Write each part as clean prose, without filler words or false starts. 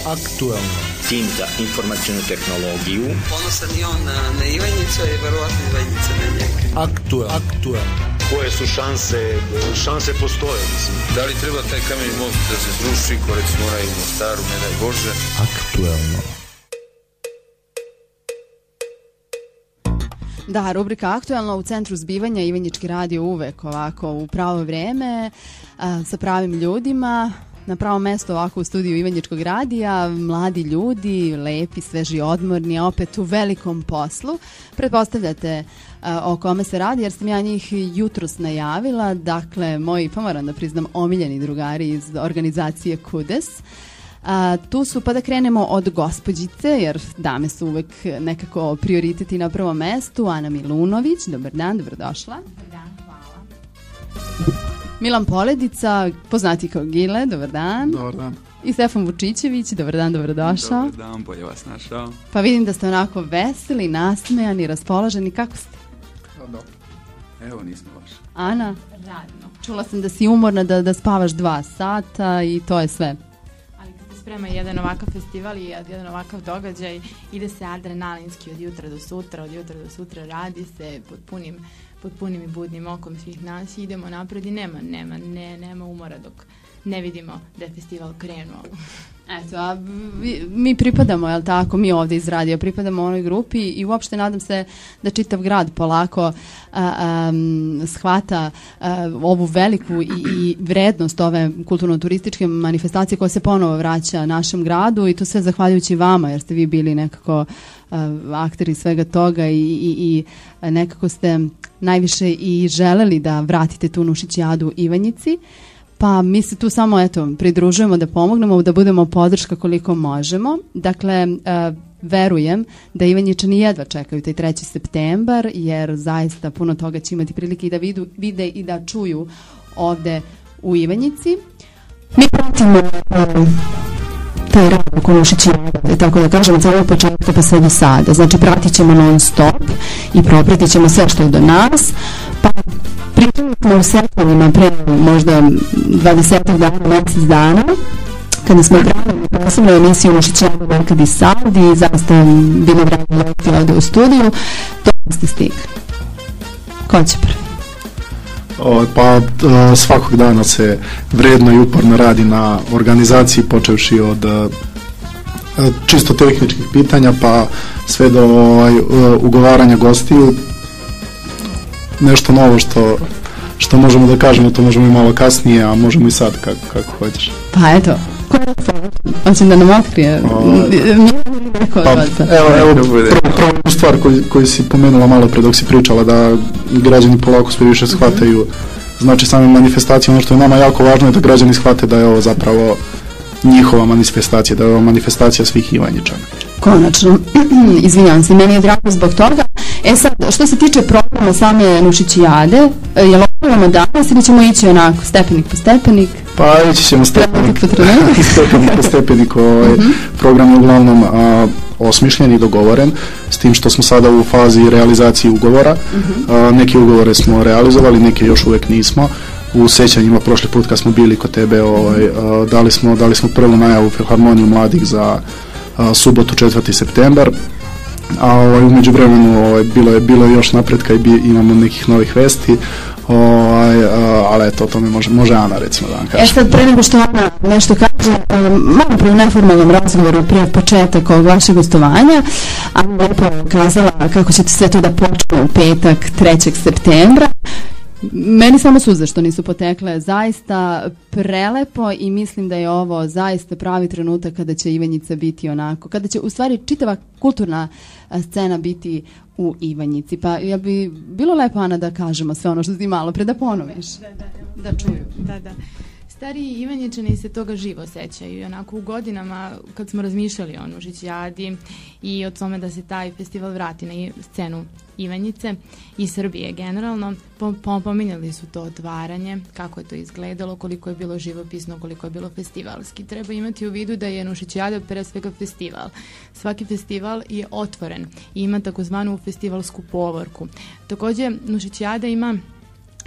Aktuelno. Tim za informacionu tehnologiju. Ponosan i on na Ivanjicu i verovatno Ivanjica na njega. Aktuelno. Koje su šanse postoje, mislim. Da li treba taj kameni most da se sruši, ko recimo onaj u Mostaru, ne daj Bože. Aktuelno. Da, rubrika Aktuelno u centru zbivanja Ivanjički radio uvek ovako u pravo vreme, sa pravim ljudima, na pravom mestu ovako u studiju Ivanjičkog radija, mladi ljudi, lepi, sveži, odmorni, a opet u velikom poslu. Pretpostavljate o kome se radi, jer sam ja njih jutros najavila, dakle, moji, pa moram da priznam, omiljeni drugari iz organizacije KUDES. Tu su, pa da krenemo od gospođice, jer dame su uvek nekako prioriteti na prvom mestu. Ana Milunović, dobar dan, dobrodošla. Dobar dan, hvala. Milan Poledica, poznati kao Gile, dobar dan. Dobar dan. I Stefan Vučićević, dobar dan, dobrodošao. Dobar dan, bolje vas našao. Pa vidim da ste onako veseli, nasmejani, raspoloženi, kako ste? Dobro. Evo, nismo baš. Ana? Radno. Čula sam da si umorna, da spavaš 2 sata i to je sve. Sprema jedan ovakav festival i jedan ovakav događaj, ide se adrenalinski od jutra do sutra, radi se pod punim i budnim okom svih nas, idemo napred i nema umora dok ne vidimo da je festival krenuo. Eto, a mi pripadamo, jel tako, mi ovdje iz radija pripadamo onoj grupi i uopšte nadam se da čitav grad polako shvata ovu veliku i vrednost ove kulturno-turističke manifestacije koja se ponovo vraća našem gradu i to sve zahvaljujući vama, jer ste vi bili nekako akteri svega toga i nekako ste najviše i želeli da vratite tu Nušićijadu Ivanjici. Pa mi se tu samo pridružujemo da pomognemo, da budemo podrška koliko možemo. Dakle, verujem da Ivanjičani jedva čekaju taj 3. septembar, jer zaista puno toga će imati prilike i da vide i da čuju ovde u Ivanjici. Mi pratimo taj rad oko Nušićijade, tako da kažem, od samog početka pa sve do sada. Znači, pratit ćemo non stop i propratit ćemo sve što je do nas. Pa pričali smo u setmanima pre možda 20 dana, mjesec dana, kada smo pravili posebnu emisiju Nušićijada Nekad i sad i zaista bilo drago gledati ovde u studiju. To ste stigli. Ko će prvi? Pa svakog dana se vredno i uporno radi na organizaciji, počevši od čisto tehničkih pitanja pa sve do ugovaranja gostiju. Nešto novo što možemo da kažemo, to možemo i malo kasnije, a možemo i sad kako hoćeš. Pa eto, hoćem da nam otkrije. Prvu stvar koju si pomenula malo pre dok si pričala, da građani polako sve više shvataju znači same manifestacije. Ono što je nama jako važno je da građani shvate da je ovo zapravo njihova manifestacija, da je ovo manifestacija svih Ivanjičana. Konačno, izvinjavam se, meni je drago zbog toga. Sad, što se tiče programa same Nušićijade, je li otvorimo danas ili ćemo ići onako, stepenik po stepenik? Pa ići ćemo stepenik po stepenik. Program je uglavnom osmišljen i dogovoren, s tim što smo sada u fazi realizacije ugovora. Neke ugovore smo realizovali, neke još uvek nismo. U sećanjima prošli put kad smo bili kod tebe dali smo prvu najavu Filharmoniju mladih za subotu 4. septembar, a u međuvremenu bilo je još napretka i imamo nekih novih vesti, ali eto, o tome može Ana recimo da vam kaže. Sad pre nego što Ana nešto kaže, malo pre u neformalnom razgovoru prije početak ovog vašeg gostovanja, Ana lepo kazala kako ćete sve to da počne u petak 3. septembra. Meni samo suze što nisu potekle, zaista prelepo i mislim da je ovo zaista pravi trenutak kada će Ivanjica biti onako, kada će u stvari čitava kulturna scena biti u Ivanjici. Pa ja bi bilo lepo, Ana, da kažemo sve ono što ti malo pre da ponoviš. Da čuju. Da. Stariji Ivanjičani se toga živo sećaju i onako u godinama kad smo razmišljali o Nušićijadi i o tome da se taj festival vrati na scenu Ivanjice i Srbije generalno, pominjali su to otvaranje, kako je to izgledalo, koliko je bilo živopisno, koliko je bilo festivalski. Treba imati u vidu da je Nušićijada pre svega festival. Svaki festival je otvoren i ima takozvanu festivalsku povorku. Također Nušićijada ima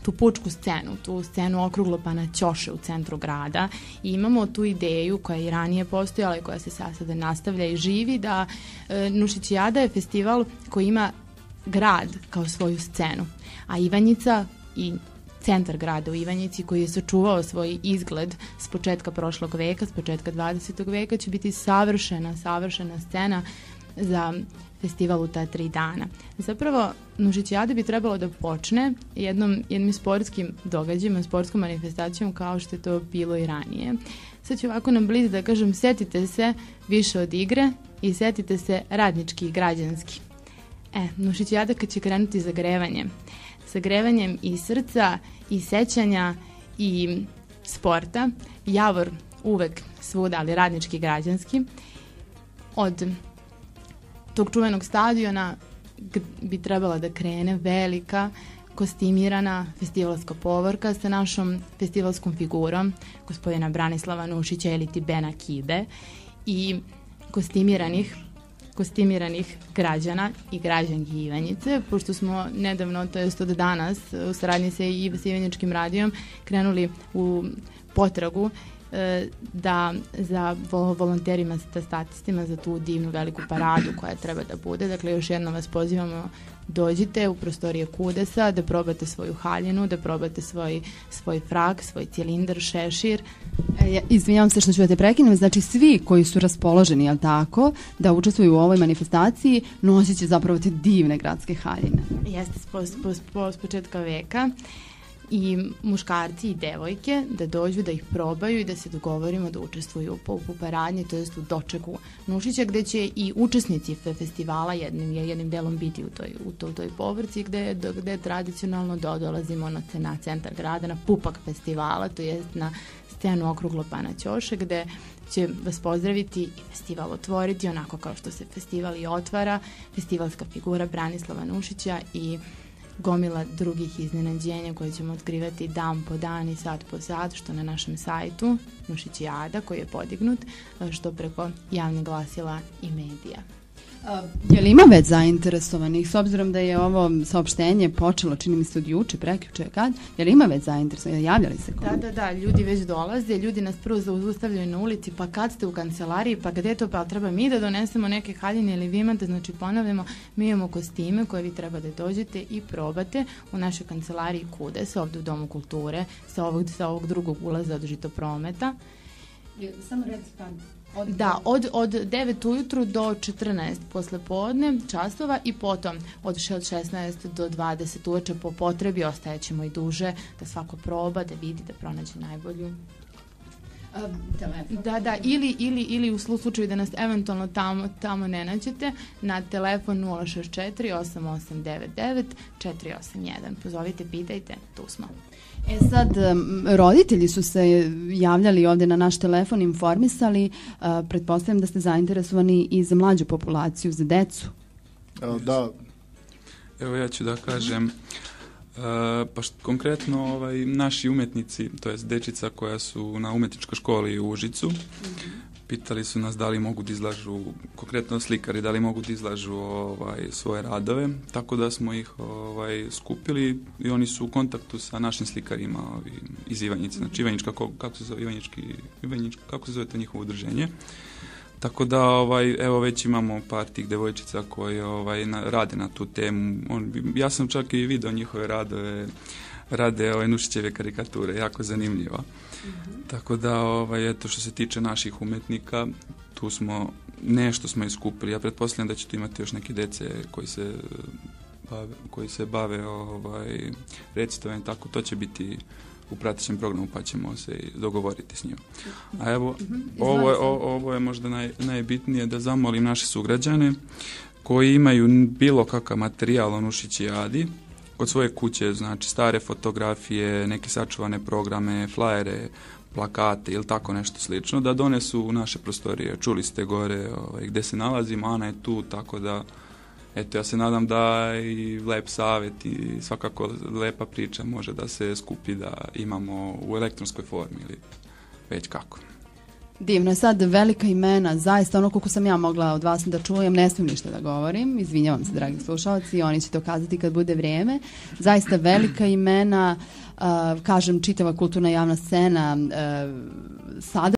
tu pučku scenu, tu scenu okruglopana ćoše u centru grada i imamo tu ideju koja je i ranije postojala i koja se sada nastavlja i živi, da Nušićijada je festival koji ima grad kao svoju scenu, a Ivanjica i centar grada u Ivanjici koji je sačuvao svoj izgled s početka prošlog veka, s početka 20. veka, će biti savršena scena za festival u ta 3 dana. Zapravo, Nušićijada bi trebalo da počne jednim sportskim događajima, sportskom manifestacijom kao što je to bilo i ranije. Sad ću ovako nam blizu da kažem, setite se više od igre i setite se radnički i građanski. Nušićijada kad će krenuti zagrevanjem i srca i sećanja i sporta, Javor uvek svuda, ali radnički i građanski, od tog čuvenog stadiona bi trebala da krene velika kostimirana festivalska povorka sa našom festivalskom figurom gospodina Branislava Nušića iliti Bena Kibe i kostimiranih građana i građanki Ivanjice, pošto smo nedavno, to jest od danas, u saradnji sa Ivanjičkim radijom, krenuli u potragu da za volonterima, sa statistima za tu divnu veliku paradu koja treba da bude. Dakle, još jednom vas pozivamo, dođite u prostorije Kudesa, da probate svoju haljinu, da probate svoj frak, svoj cilindar, šešir. Izvinjavam se što ću da te prekinem, znači svi koji su raspoloženi, jel tako, da učestvuju u ovoj manifestaciji, nosit će zapravo te divne gradske haljine. Jeste, s početka veka. I muškarci i devojke da dođu, da ih probaju i da se dogovorimo da učestvuju u paradnji, to jest u dočeku Nušića, gde će i učesnici festivala jednim delom biti u toj povorci gde tradicionalno dolazimo na centar grada, na pupak festivala, to jest na scenu okruglopana ćoše, gde će vas pozdraviti i festival otvoriti onako kao što se festival i otvara, festivalska figura Branislava Nušića i gomila drugih iznenađenja koje ćemo otkrivati dan po dan i sat po sat, što na našem sajtu Nušićijada koji je podignut, što preko javnih glasila i medija. Je li ima već zainteresovanih, s obzirom da je ovo saopštenje počelo, čini mi se od juče, prekjuče, kad? Je li ima već zainteresovanih, javljali se ko? Da, ljudi već dolaze, ljudi nas prvo zaustavljaju na ulici, pa kad ste u kancelariji, pa gde to, pa treba mi da donesemo neke haljine ili vi imate, znači ponavljamo, mi imamo kostime koje vi treba da dođete i probate u našoj kancelariji Kudes, ovde u Domu kulture, sa ovog drugog ulaza od Žitoprometa. Samo reci kad? Od 9 ujutru do 14 posle podne časova i potom od 16 do 20 uveče po potrebi ostajećemo i duže da svako proba, da vidi, da pronađe najbolju. Da, ili u slučaju da nas eventualno tamo ne nađete, na telefon 064 8899 481. Pozovite, pitajte, tu smo. Sad, roditelji su se javljali ovde na naš telefon, informisali, pretpostavljam da ste zainteresovani i za mlađu populaciju, za decu. Da. Evo ja ću da kažem, pa konkretno naši umetnici, to jest dečica koja su na umetničkoj školi u Užicu, pitali su nas da li mogu da izlažu, konkretno slikari, da li mogu da izlažu svoje radove, tako da smo ih skupili i oni su u kontaktu sa našim slikarima iz Ivanjice, znači Ivanjička, kako se zove Ivanjička, kako se zove to njihovo udruženje. Tako da, evo već imamo par tih devojčica koje rade na tu temu. Ja sam čak i video njihove radove, rade Nušićeve karikature, jako zanimljivo. Tako da, eto, što se tiče naših umetnika, tu smo, nešto smo iskupili. Ja pretpostavljam da ćete imati još neke dece koji se bave recitovanjem, tako to će biti u pratećem programu, pa ćemo se dogovoriti s njima. A evo, ovo je možda najbitnije, da zamolim naše sugrađane koji imaju bilo kakav materijal o Nušićijadi kod svoje kuće, znači stare fotografije, neke sačuvane programe, flajere, plakate ili tako nešto slično, da donesu u naše prostorije. Čuli ste gore gde se nalazimo, Ana je tu, tako da eto, ja se nadam da i lep savjet i svakako lepa priča može da se skupi, da imamo u elektronskoj formi ili već kako. Divno je sad, velika imena, zaista ono koliko sam ja mogla od vas da čujem, ne smijem ništa da govorim, izvinjavam se dragi slušalci, oni će to kazati kad bude vrijeme, zaista velika imena, kažem čitava kulturna javna scena sada